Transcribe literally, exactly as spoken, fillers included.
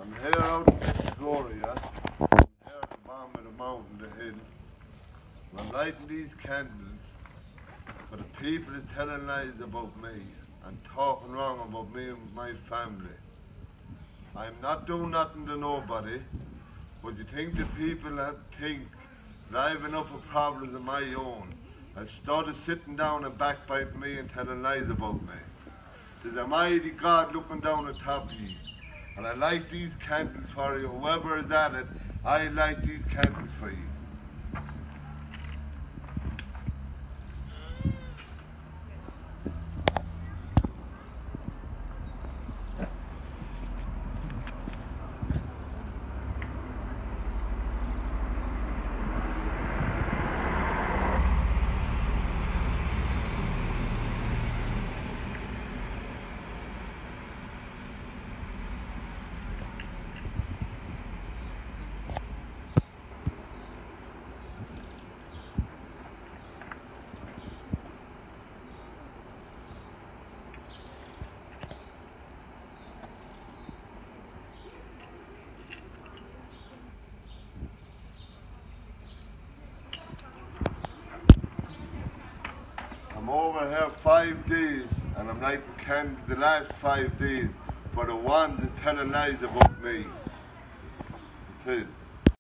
I'm here out in Victoria. I'm here at the bottom of the mountain, the hill. I'm lighting these candles for the people that's telling lies about me and talking wrong about me and my family. I'm not doing nothing to nobody, but you think the people that think that I have enough of problems of my own instead of sitting down and backbiting me and telling lies about me. There's a mighty God looking down on top of you. And I light these candles for you. Whoever is at it, I light these candles for you. I'm over here five days and I'm lighting candles the last five days for the ones that's telling lies about me. That's it.